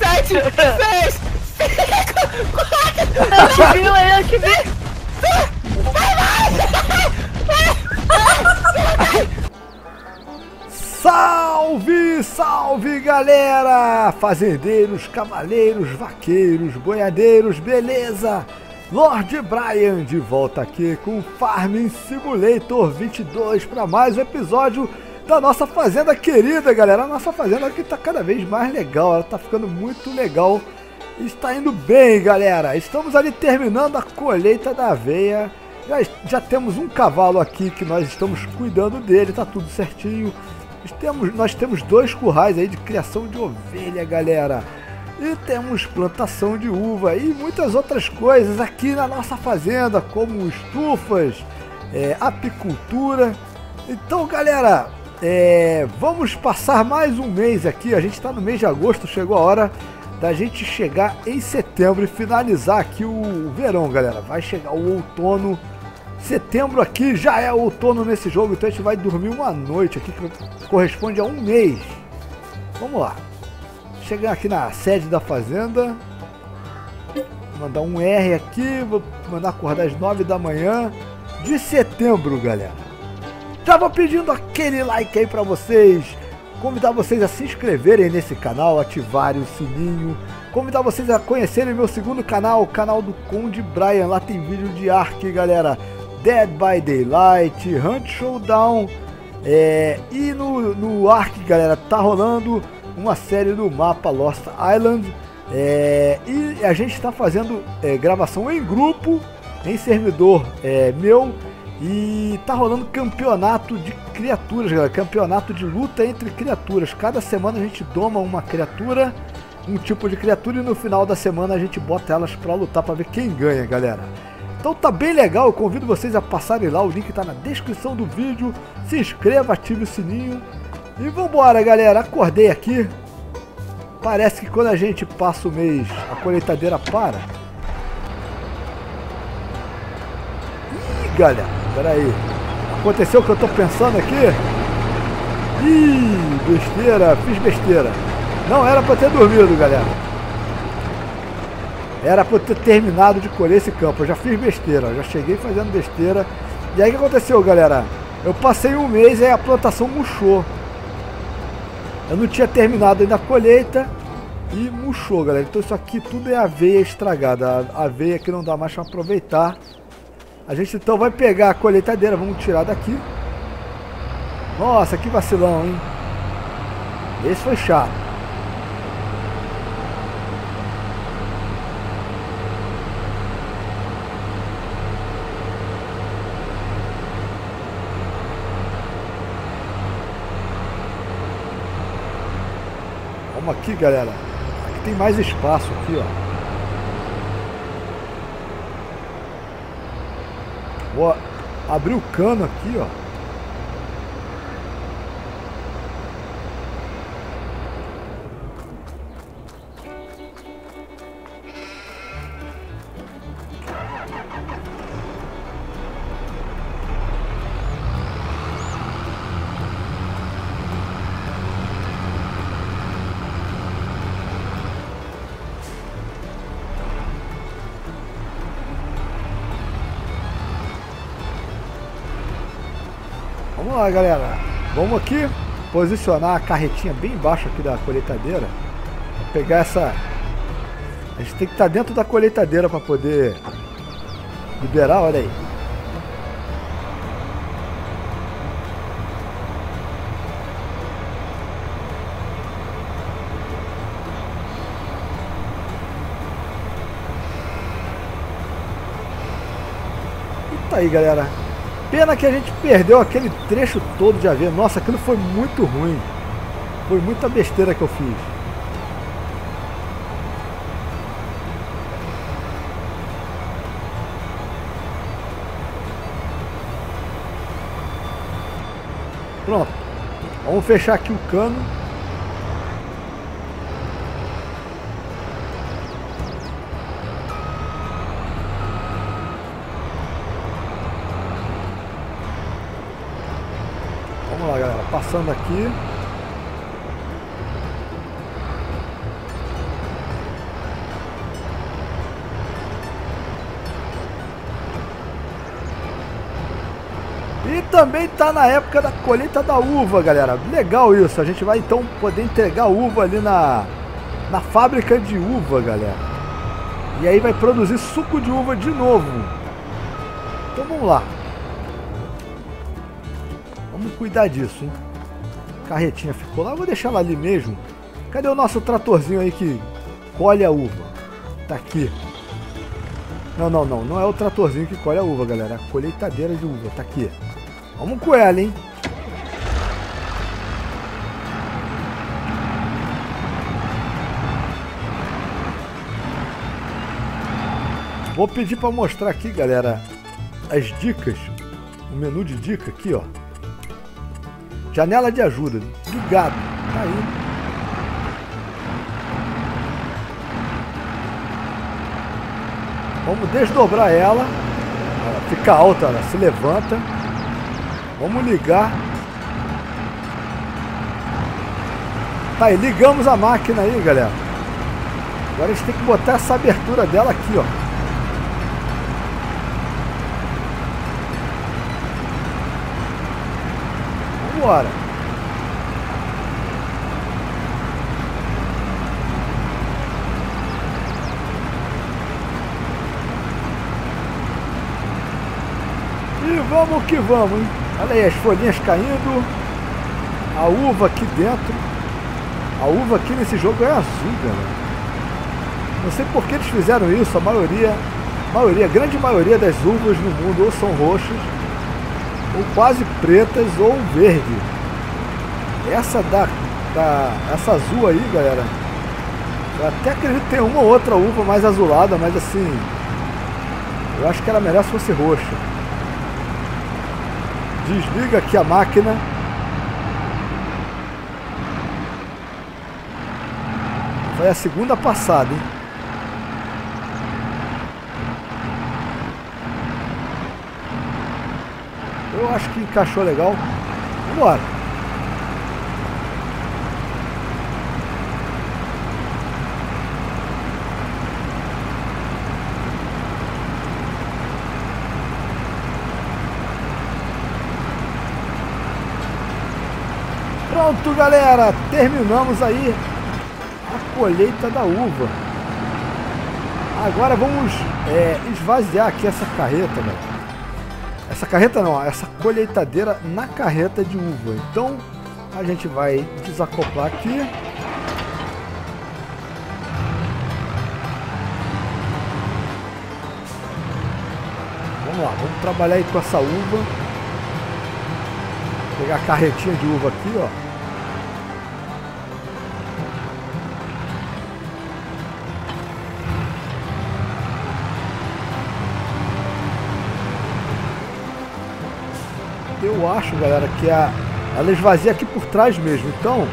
7, 6, 5, 4. Eu te vi, eu te vi. Salve, salve galera! Fazendeiros, cavaleiros, vaqueiros, boiadeiros, beleza? Lord Brian de volta aqui com Farming Simulator 22 para mais um episódio da nossa fazenda querida, galera. A nossa fazenda aqui tá cada vez mais legal, ela tá ficando muito legal. Está indo bem, galera. Estamos ali terminando a colheita da aveia. Já temos um cavalo aqui que nós estamos cuidando dele, tá tudo certinho. Nós temos 2 currais aí de criação de ovelha, galera. E temos plantação de uva e muitas outras coisas aqui na nossa fazenda, como estufas, apicultura. Então, galera, vamos passar mais um mês aqui. A gente está no mês de agosto, chegou a hora da gente chegar em setembro e finalizar aqui o verão, galera. Vai chegar o outono. Setembro aqui já é outono nesse jogo, então a gente vai dormir uma noite aqui que corresponde a um mês. Vamos lá. Chegar aqui na sede da fazenda. Mandar um R aqui, vou mandar acordar às 9 da manhã de setembro, galera. Já vou pedindo aquele like aí pra vocês. Convidar vocês a se inscreverem nesse canal, ativarem o sininho. Convidar vocês a conhecerem meu segundo canal, o canal do Conde Brian. Lá tem vídeo de Ark, galera. Dead by Daylight, Hunt Showdown, e no Ark, galera, tá rolando uma série do mapa Lost Island, e a gente está fazendo gravação em grupo, em servidor meu, e tá rolando campeonato de criaturas, galera, campeonato de luta entre criaturas. Cada semana a gente doma uma criatura, um tipo de criatura, e no final da semana a gente bota elas para lutar para ver quem ganha, galera. Então tá bem legal, eu convido vocês a passarem lá, o link tá na descrição do vídeo. Se inscreva, ative o sininho. E vambora, galera, acordei aqui. Parece que quando a gente passa o mês, a colheitadeira para. Ih, galera, peraí. Aconteceu o que eu tô pensando aqui? Ih, besteira, fiz besteira. Não era pra ter dormido, galera. Era para eu ter terminado de colher esse campo. Eu já fiz besteira, já cheguei fazendo besteira. E aí o que aconteceu, galera? Eu passei um mês e a plantação murchou. Eu não tinha terminado ainda a colheita e murchou, galera. Então isso aqui tudo é aveia estragada. A aveia que não dá mais para aproveitar. A gente então vai pegar a colheitadeira, vamos tirar daqui. Nossa, que vacilão, hein? Esse foi chato. Vamos aqui, galera. Aqui tem mais espaço aqui, ó. Vou abrir o cano aqui, ó. Vamos lá, galera. Vamos aqui posicionar a carretinha bem embaixo aqui da colheitadeira. Pra pegar essa... A gente tem que estar dentro da colheitadeira para poder liberar, olha aí. E tá aí, galera. Pena que a gente perdeu aquele trecho todo de aveia. Nossa, aquilo foi muito ruim. Foi muita besteira que eu fiz. Pronto. Vamos fechar aqui o cano. Vamos lá, galera. Passando aqui. E também tá na época da colheita da uva, galera. Legal isso. A gente vai então poder entregar uva ali na fábrica de uva, galera. E aí vai produzir suco de uva de novo. Então vamos lá. Vamos cuidar disso, hein? A carretinha ficou lá. Eu vou deixar ela ali mesmo. Cadê o nosso tratorzinho aí que colhe a uva? Tá aqui. Não é o tratorzinho que colhe a uva, galera. É a colheitadeira de uva. Tá aqui. Vamos com ela, hein? Vou pedir para mostrar aqui, galera, as dicas. O menu de dica aqui, ó. Janela de ajuda. Ligado. Tá aí. Vamos desdobrar ela. Ela fica alta, ela se levanta. Vamos ligar. Tá aí, ligamos a máquina aí, galera. Agora a gente tem que botar essa abertura dela aqui, ó. Vambora. E vamos que vamos, hein? Olha aí as folhinhas caindo. A uva aqui dentro. A uva aqui nesse jogo é azul, galera. Não sei por que eles fizeram isso. A grande maioria das uvas no mundo ou são roxas, ou quase pretas, ou verde. Essa essa azul aí, galera, eu até acredito que tem uma ou outra uva mais azulada, mas assim, eu acho que era melhor se fosse roxa. Desliga aqui a máquina. Foi a segunda passada, hein? Eu acho que encaixou legal. Vambora. Pronto, galera. Terminamos aí a colheita da uva. Agora vamos esvaziar aqui essa carreta, galera. Essa carreta não, essa colheitadeira na carreta de uva. Então a gente vai desacoplar aqui. Vamos lá, vamos trabalhar aí com essa uva. Vou pegar a carretinha de uva aqui, ó. Eu acho, galera, que ela esvazia aqui por trás mesmo. Então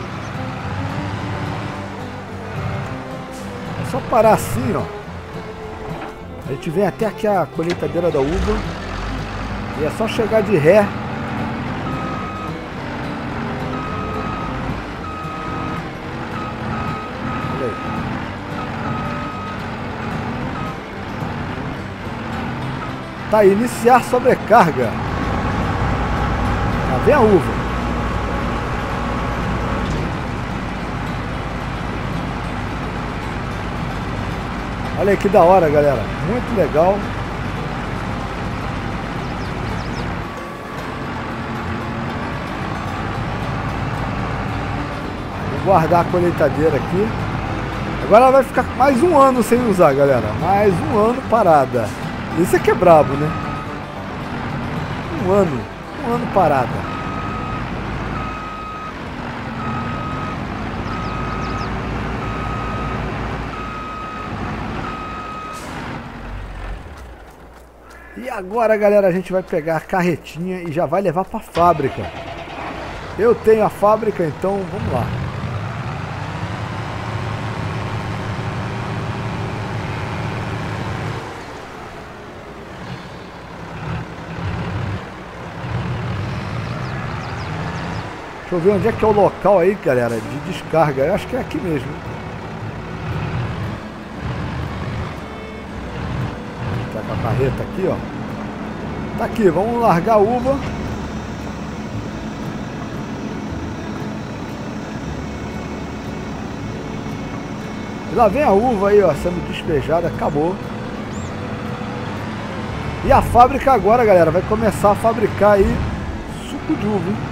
é só parar assim, ó. A gente vem até aqui a colheitadeira da uva e é só chegar de ré. Olha aí. Tá, iniciar sobrecarga. Vem a uva. Olha aí que da hora, galera. Muito legal. Vou guardar a colheitadeira aqui. Agora ela vai ficar mais um ano sem usar, galera. Mais um ano parada. Isso aqui é brabo, né? Um ano parada. E agora, galera, a gente vai pegar a carretinha e já vai levar para a fábrica. Eu tenho a fábrica, então vamos lá. Deixa eu ver onde é que é o local aí, galera, de descarga. Eu acho que é aqui mesmo. Tá com a carreta aqui, ó. Tá aqui, vamos largar a uva. E lá vem a uva aí, ó, sendo despejada, acabou. E a fábrica agora, galera, vai começar a fabricar aí suco de uva, hein?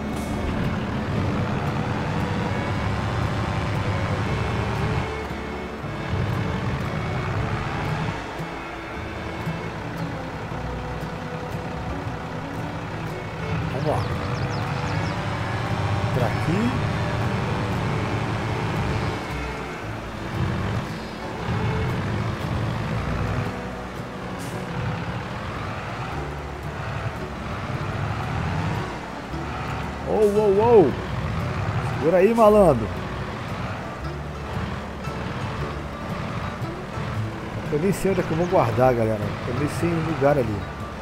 Vamos lá. Por aqui. Uou. Segura aí, malandro. Eu nem sei onde é que eu vou guardar, galera. Eu nem sei o lugar ali.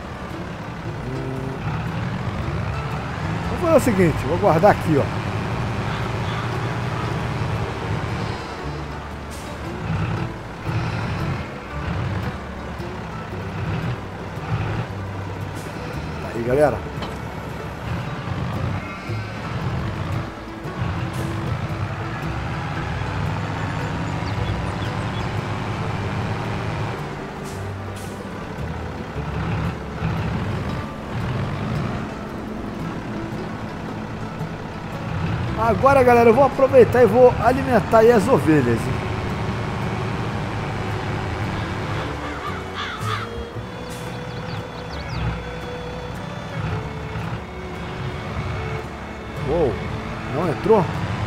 Vou fazer o seguinte, vou guardar aqui, ó. Aí, galera. Agora, galera, eu vou aproveitar e vou alimentar aí as ovelhas. Uou, não entrou?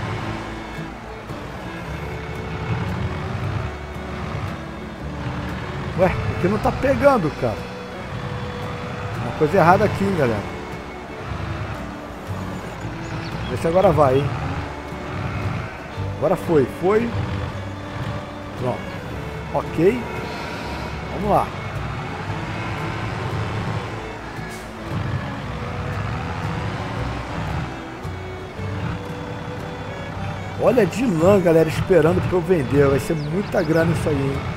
Ué, porque não tá pegando, cara. Uma coisa errada aqui, hein, galera. Vê se agora vai, hein? Agora foi. Pronto. Ok. Vamos lá. Olha de lã, galera, esperando pra eu vender. Vai ser muita grana isso aí, hein?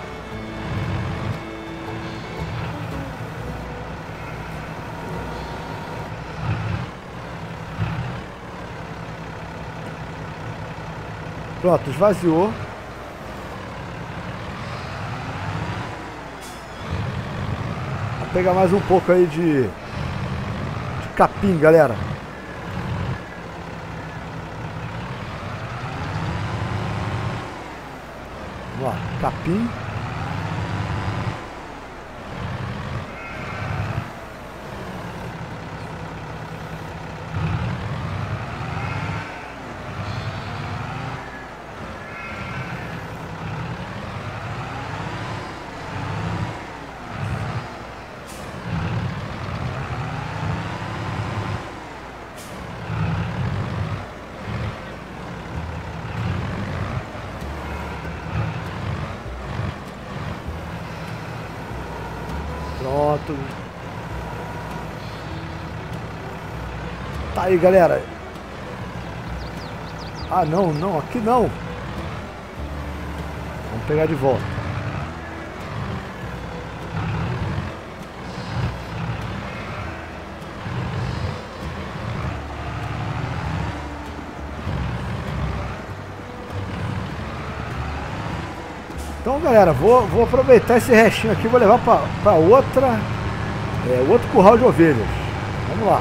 Pronto, esvaziou. Vou pegar mais um pouco aí de capim, galera. Vamos lá, capim. Pronto. Tá aí, galera. Ah, não, aqui não. Vamos pegar de volta. Então, galera, vou aproveitar esse restinho aqui, vou levar para outro curral de ovelhas. Vamos lá.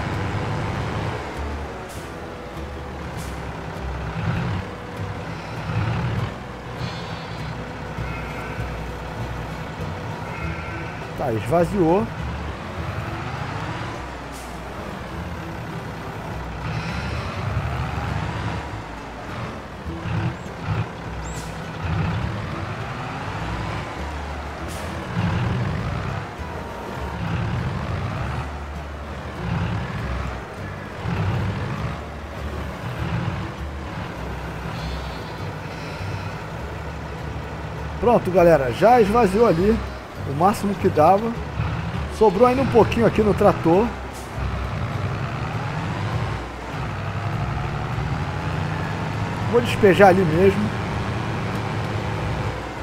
Tá, esvaziou. Pronto, galera, já esvaziou ali o máximo que dava. Sobrou ainda um pouquinho aqui no trator. Vou despejar ali mesmo.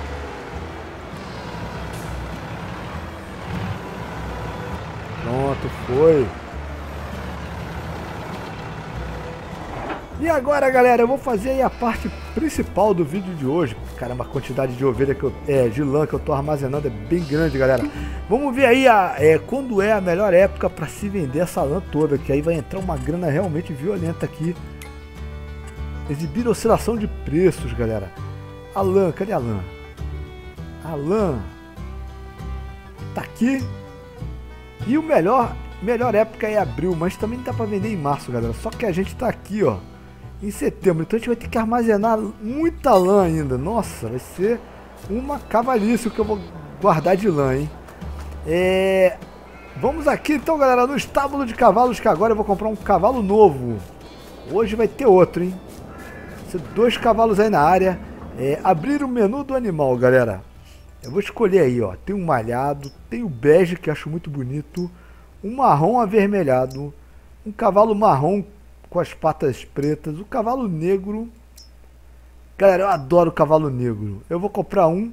Pronto, Foi. E agora, galera, eu vou fazer aí a parte principal do vídeo de hoje. Caramba, a quantidade de ovelha de lã que eu tô armazenando é bem grande, galera. Vamos ver aí quando é a melhor época para se vender essa lã toda, que aí vai entrar uma grana realmente violenta aqui. Exibir oscilação de preços, galera. A lã, cadê a lã? A lã tá aqui. E o melhor época é abril, mas também dá para vender em março, galera. Só que a gente tá aqui, ó, em setembro, então a gente vai ter que armazenar muita lã ainda. Nossa, vai ser uma cavalice o que eu vou guardar de lã, hein? Vamos aqui então, galera, no estábulo de cavalos, que agora eu vou comprar um cavalo novo. Hoje vai ter outro, hein? Vai ser 2 cavalos aí na área. Abrir o menu do animal, galera. Eu vou escolher aí, ó. Tem um malhado, tem o bege, que eu acho muito bonito, um marrom avermelhado, um cavalo marrom com as patas pretas, o cavalo negro. Galera, eu adoro o cavalo negro. Eu vou comprar um.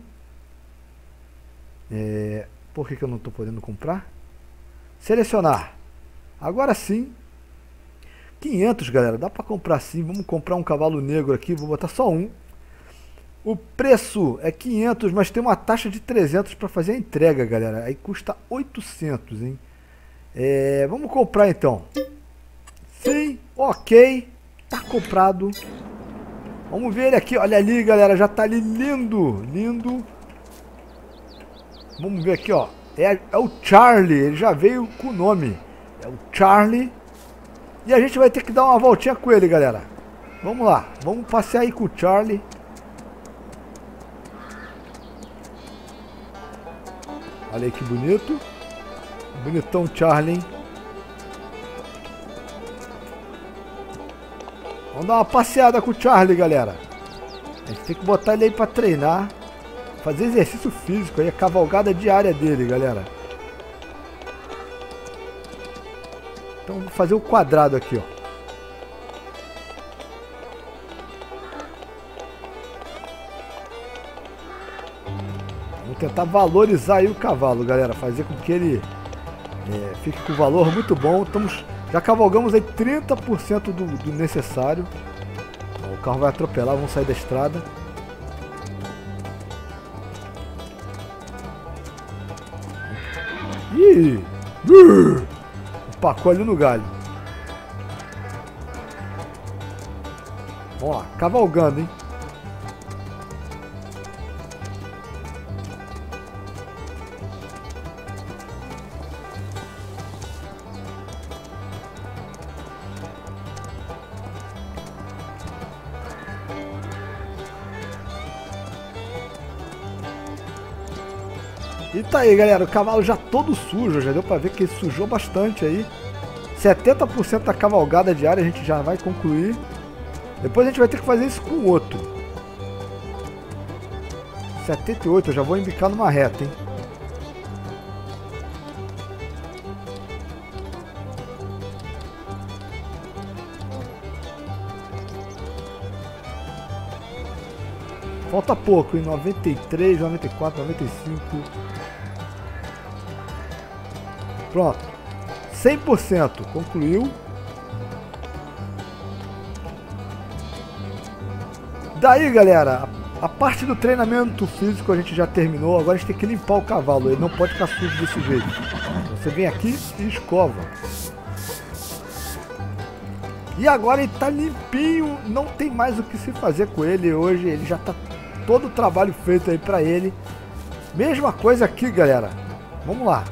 Por que eu não estou podendo comprar? Selecionar. Agora sim. 500, galera. Dá para comprar sim. Vamos comprar um cavalo negro aqui. Vou botar só um. O preço é 500, mas tem uma taxa de 300 para fazer a entrega, galera. Aí custa 800, hein? Vamos comprar então. Sim, ok. Tá comprado. Vamos ver ele aqui. Olha ali, galera. Já tá ali lindo. Lindo. Vamos ver aqui, ó. É o Charlie. Ele já veio com o nome. É o Charlie. E a gente vai ter que dar uma voltinha com ele, galera. Vamos lá. Vamos passear aí com o Charlie. Olha aí que bonito. Bonitão Charlie, hein? Vamos dar uma passeada com o Charlie, galera. A gente tem que botar ele aí pra treinar. Fazer exercício físico aí. A cavalgada diária dele, galera. Então vou fazer o quadrado aqui, ó. Vamos tentar valorizar aí o cavalo, galera. Fazer com que ele fique com valor muito bom. Já cavalgamos aí 30% do necessário. O carro vai atropelar, vamos sair da estrada. Ih! Empacou ali no galho. Vamos lá, cavalgando, hein? E tá aí, galera, o cavalo já todo sujo, já deu pra ver que ele sujou bastante aí. 70% da cavalgada diária a gente já vai concluir. Depois a gente vai ter que fazer isso com o outro. 78, eu já vou embicar numa reta, hein. Falta pouco, em 93, 94, 95. Pronto. 100%. Concluiu. Daí, galera, a parte do treinamento físico a gente já terminou. Agora a gente tem que limpar o cavalo. Ele não pode ficar sujo desse jeito. Você vem aqui e escova. E agora ele tá limpinho. Não tem mais o que se fazer com ele hoje. Ele já tá todo o trabalho feito aí pra ele. Mesma coisa aqui, galera. Vamos lá.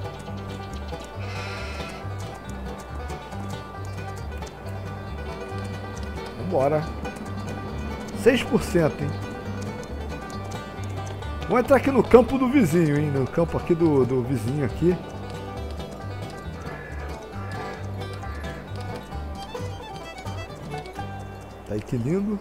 Vambora. 6%, hein? Vamos entrar aqui no campo do vizinho, hein? No campo aqui do vizinho aqui. Tá aí que lindo.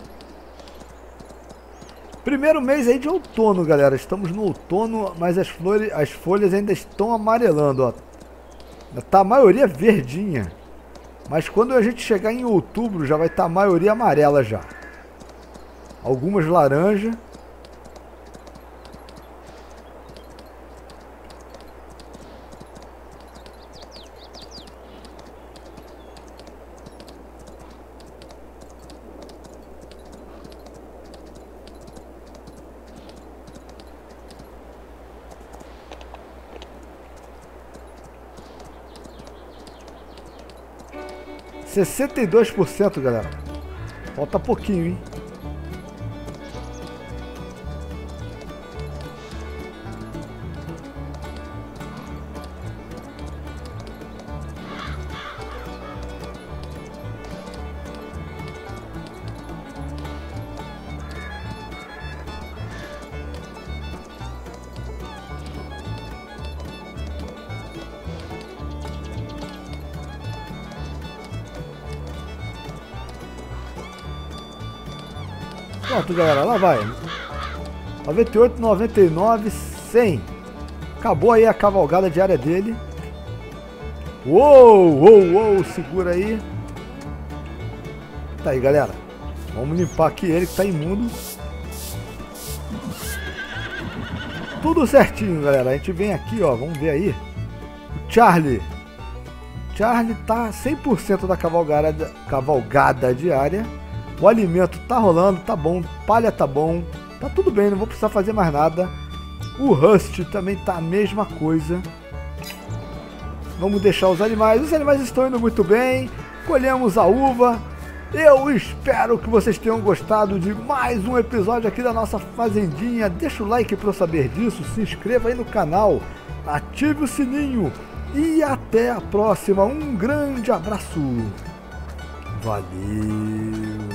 Primeiro mês aí de outono, galera. Estamos no outono, mas as folhas ainda estão amarelando, ó. Tá a maioria verdinha. Mas quando a gente chegar em outubro, já vai estar a maioria amarela já. Algumas laranja. 62%, galera. Falta pouquinho, hein? Pronto, galera, lá vai. 98, 99, 100. Acabou aí a cavalgada diária dele. Uou, segura aí. Tá aí, galera. Vamos limpar aqui ele que tá imundo. Tudo certinho, galera. A gente vem aqui, ó, vamos ver aí. O Charlie tá 100% da cavalgada diária. O alimento tá rolando, tá bom. Palha tá bom. Tá tudo bem, não vou precisar fazer mais nada. O Rust também tá a mesma coisa. Vamos deixar os animais. Os animais estão indo muito bem. Colhemos a uva. Eu espero que vocês tenham gostado de mais um episódio aqui da nossa fazendinha. Deixa o like para eu saber disso. Se inscreva aí no canal. Ative o sininho. E até a próxima. Um grande abraço. Valeu.